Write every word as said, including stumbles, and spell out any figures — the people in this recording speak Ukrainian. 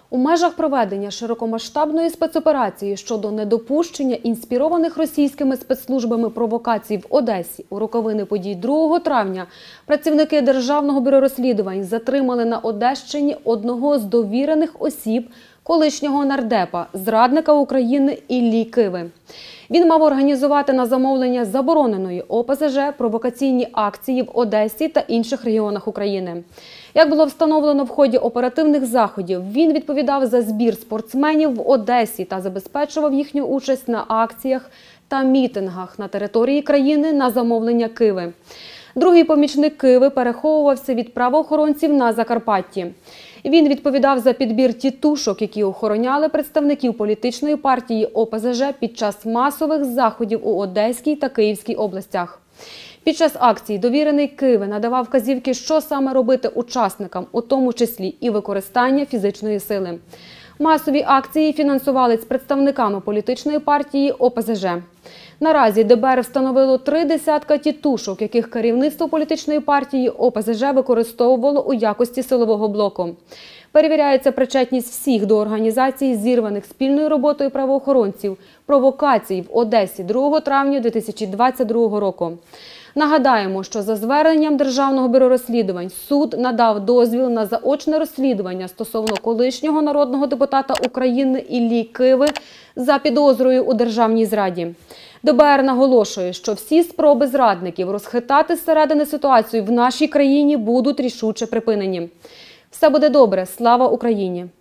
У межах проведення широкомасштабної спецоперації щодо недопущення інспірованих російськими спецслужбами провокацій в Одесі у роковини подій другого травня працівники Державного бюро розслідувань затримали на Одещині одного з довірених осіб колишнього нардепа, зрадника України Іллі Киви. Він мав організувати на замовлення забороненої О Пе Зе Же провокаційні акції в Одесі та інших регіонах України. Як було встановлено в ході оперативних заходів, він відповідав за збір спортсменів в Одесі та забезпечував їхню участь на акціях та мітингах на території країни на замовлення Киви. Другий помічник Киви переховувався від правоохоронців на Закарпатті. Він відповідав за підбір тітушок, які охороняли представників політичної партії О Пе Зе Же під час масових заходів у Одеській та Київській областях. Під час акцій довірений Киви надавав вказівки, що саме робити учасникам, у тому числі і використання фізичної сили. Масові акції фінансувались представниками політичної партії О Пе Зе Же. Наразі Де Бе Ер встановило три десятка тітушок, яких керівництво політичної партії О Пе Зе Же використовувало у якості силового блоку. Перевіряється причетність всіх до організацій, зірваних спільною роботою правоохоронців, провокацій в Одесі другого травня дві тисячі двадцять другого року. Нагадаємо, що за зверненням Державного бюро розслідувань суд надав дозвіл на заочне розслідування стосовно колишнього народного депутата України Іллі Киви за підозрою у державній зраді. Де Бе Ер наголошує, що всі спроби зрадників розхитати зсередини ситуацію в нашій країні будуть рішуче припинені. Все буде добре. Слава Україні!